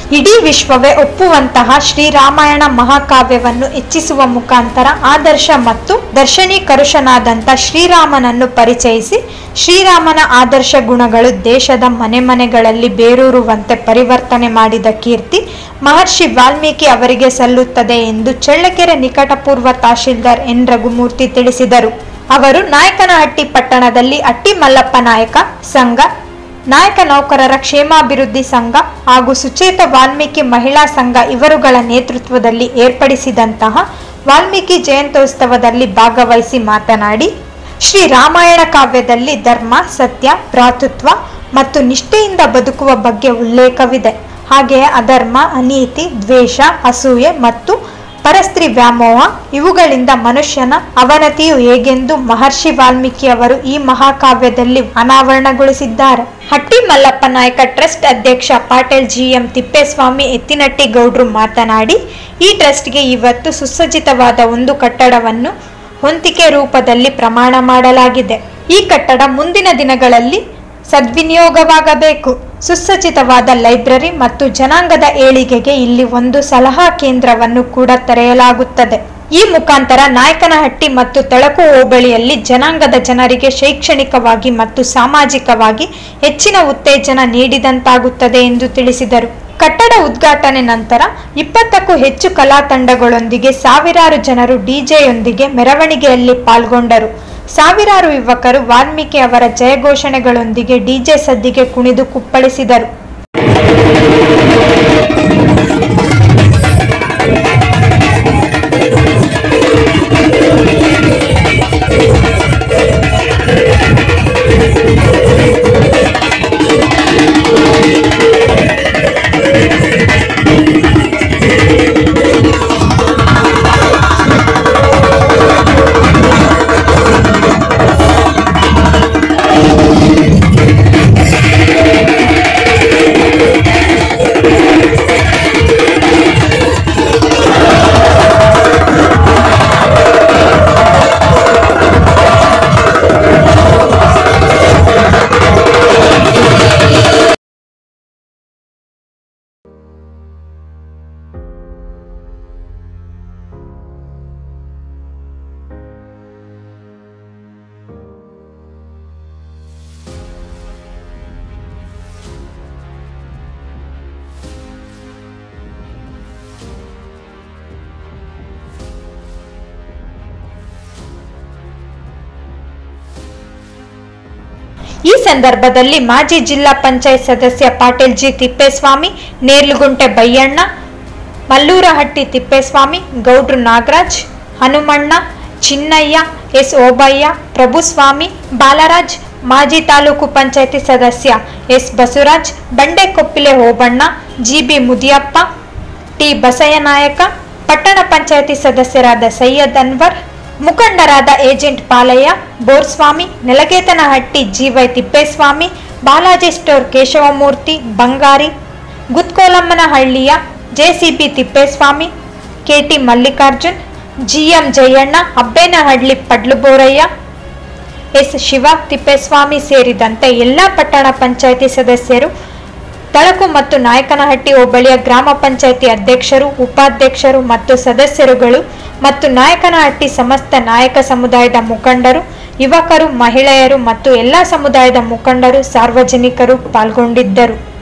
ಇಡೀ ವಿಶ್ವವೇ ಒಪ್ಪುವಂತಹ ಶ್ರೀರಾಮಾಯಣ ಮಹಾಕಾವ್ಯವನ್ನು ಹೆಚ್ಚಿಸುವ ಮುಖಾಂತರ ಆದರ್ಶ ಮತ್ತು ದರ್ಶನೀಕರುಷನಾದಂಥ ಶ್ರೀರಾಮನನ್ನು ಪರಿಚಯಿಸಿ ಶ್ರೀರಾಮನ ಆದರ್ಶ ಗುಣಗಳು ದೇಶದ ಮನೆ ಮನೆಗಳಲ್ಲಿ ಬೇರೂರುವಂತೆ ಪರಿವರ್ತನೆ ಮಾಡಿದ ಕೀರ್ತಿ ಮಹರ್ಷಿ ವಾಲ್ಮೀಕಿ ಅವರಿಗೆ ಸಲ್ಲುತ್ತದೆ ಎಂದು ಚಳ್ಳಕೆರೆ ನಿಕಟಪೂರ್ವ ತಹಶೀಲ್ದಾರ್ ಎನ್ ರಘುಮೂರ್ತಿ ತಿಳಿಸಿದರು. ಅವರು ನಾಯಕನಹಟ್ಟಿ ಪಟ್ಟಣದಲ್ಲಿ ಹಟ್ಟಿ ಮಲ್ಲಪ್ಪ ನಾಯಕ ಸಂಘ, ನಾಯಕ ನೌಕರರ ಕ್ಷೇಮಾಭಿವೃದ್ಧಿ ಸಂಘ ಹಾಗೂ ಸುಚೇತ ವಾಲ್ಮೀಕಿ ಮಹಿಳಾ ಸಂಘ ಇವರುಗಳ ನೇತೃತ್ವದಲ್ಲಿ ಏರ್ಪಡಿಸಿದಂತಹ ವಾಲ್ಮೀಕಿ ಜಯಂತ್ಯೋತ್ಸವದಲ್ಲಿ ಭಾಗವಹಿಸಿ ಮಾತನಾಡಿ, ಶ್ರೀ ರಾಮಾಯಣ ಕಾವ್ಯದಲ್ಲಿ ಧರ್ಮ, ಸತ್ಯ, ಭ್ರಾತೃತ್ವ ಮತ್ತು ನಿಷ್ಠೆಯಿಂದ ಬದುಕುವ ಬಗ್ಗೆ ಉಲ್ಲೇಖವಿದೆ. ಹಾಗೆಯೇ ಅಧರ್ಮ, ಅನೀತಿ, ದ್ವೇಷ, ಅಸೂಯೆ ಮತ್ತು ಪರಸ್ತ್ರೀ ವ್ಯಾಮೋಹ ಇವುಗಳಿಂದ ಮನುಷ್ಯನ ಅವನತಿಯು ಹೇಗೆಂದು ಮಹರ್ಷಿ ವಾಲ್ಮೀಕಿ ಅವರು ಈ ಮಹಾಕಾವ್ಯದಲ್ಲಿ ಅನಾವರಣಗೊಳಿಸಿದ್ದಾರೆ. ಹಟ್ಟಿ ಮಲ್ಲಪ್ಪ ನಾಯಕ ಟ್ರಸ್ಟ್ ಅಧ್ಯಕ್ಷ ಪಾಟೀಲ್ ಜಿಎಂ ತಿಪ್ಪೇಸ್ವಾಮಿ ಎತ್ತಿನಟ್ಟಿ ಗೌಡ್ರು ಮಾತನಾಡಿ, ಈ ಟ್ರಸ್ಟ್ಗೆ ಇವತ್ತು ಸುಸಜ್ಜಿತವಾದ ಒಂದು ಕಟ್ಟಡವನ್ನು ಹೊಂದಿಕೆ ರೂಪದಲ್ಲಿ ಪ್ರಮಾಣ ಮಾಡಲಾಗಿದೆ. ಈ ಕಟ್ಟಡ ಮುಂದಿನ ದಿನಗಳಲ್ಲಿ ಸದ್ವಿನಿಯೋಗವಾಗಬೇಕು. ಸುಸಜ್ಜಿತವಾದ ಲೈಬ್ರರಿ ಮತ್ತು ಜನಾಂಗದ ಏಳಿಗೆಗೆ ಇಲ್ಲಿ ಒಂದು ಸಲಹಾ ಕೇಂದ್ರವನ್ನು ಕೂಡ ತೆರೆಯಲಾಗುತ್ತದೆ. ಈ ಮುಖಾಂತರ ನಾಯಕನಹಟ್ಟಿ ಮತ್ತು ತಳಕು ಹೋಬಳಿಯಲ್ಲಿ ಜನಾಂಗದ ಜನರಿಗೆ ಶೈಕ್ಷಣಿಕವಾಗಿ ಮತ್ತು ಸಾಮಾಜಿಕವಾಗಿ ಹೆಚ್ಚಿನ ಉತ್ತೇಜನ ನೀಡಿದಂತಾಗುತ್ತದೆ ಎಂದು ತಿಳಿಸಿದರು. ಕಟ್ಟಡ ಉದ್ಘಾಟನೆ ನಂತರ 20ಕ್ಕೂ ಹೆಚ್ಚು ಕಲಾ ತಂಡಗಳೊಂದಿಗೆ ಸಾವಿರಾರು ಜನರು ಡಿಜೆಯೊಂದಿಗೆ ಮೆರವಣಿಗೆಯಲ್ಲಿ ಪಾಲ್ಗೊಂಡರು. ಸಾವಿರಾರು ಯುವಕರು ವಾಲ್ಮೀಕಿ ಅವರ ಜಯಘೋಷಣೆಗಳೊಂದಿಗೆ ಡಿಜೆ ಸದ್ದಿಗೆ ಕುಣಿದು ಕುಪ್ಪಳಿಸಿದರು. ಈ ಸಂದರ್ಭದಲ್ಲಿ ಮಾಜಿ ಜಿಲ್ಲಾ ಪಂಚಾಯತ್ ಸದಸ್ಯ ಪಾಟೀಲ್ ಜಿ ತಿಪ್ಪೇಸ್ವಾಮಿ, ನೇರ್ಲುಗುಂಟೆ ಬಯ್ಯಣ್ಣ, ಮಲ್ಲೂರಹಟ್ಟಿ ತಿಪ್ಪೇಸ್ವಾಮಿ, ಗೌಡ್ರು ನಾಗರಾಜ್, ಹನುಮಣ್ಣ, ಚಿನ್ನಯ್ಯ, ಎಸ್ ಓಬಯ್ಯ, ಪ್ರಭುಸ್ವಾಮಿ, ಬಾಲರಾಜ್, ಮಾಜಿ ತಾಲೂಕು ಪಂಚಾಯತಿ ಸದಸ್ಯ S Basavaraj, Bandekoppile Obanna, G B Mudiyappa, T Basayyanayaka, ಪಟ್ಟಣ ಪಂಚಾಯತಿ ಸದಸ್ಯರಾದ ಸೈಯದ್ ಅನ್ವರ್, ಮುಖಂಡರಾದ agent Palaiah, Borswamy, Nelagetanahatti G Y Tippeswamy, Balaji store Keshavamurthy, Bangari, ಗುತ್ಕೋಲಮ್ಮನಹಳ್ಳಿಯ JCB Tippeswamy, K T Mallikarjun, G M Jayanna, Abbenahalli Padluboraiah, S Shiva Tippeswamy ಸೇರಿದಂತೆ ಎಲ್ಲ ಪಟ್ಟಣ ಪಂಚಾಯಿತಿ ಸದಸ್ಯರು, ತಳಕು ಮತ್ತು ನಾಯಕನಹಟ್ಟಿ ಹೋಬಳಿಯ ಗ್ರಾಮ ಪಂಚಾಯಿತಿ ಅಧ್ಯಕ್ಷರು, ಉಪಾಧ್ಯಕ್ಷರು ಮತ್ತು ಸದಸ್ಯರುಗಳು ಮತ್ತು ನಾಯಕನಹಟ್ಟಿ ಸಮಸ್ತ ನಾಯಕ ಸಮುದಾಯದ ಮುಖಂಡರು, ಯುವಕರು, ಮಹಿಳೆಯರು ಮತ್ತು ಎಲ್ಲ ಸಮುದಾಯದ ಮುಖಂಡರು, ಸಾರ್ವಜನಿಕರು ಪಾಲ್ಗೊಂಡಿದ್ದರು.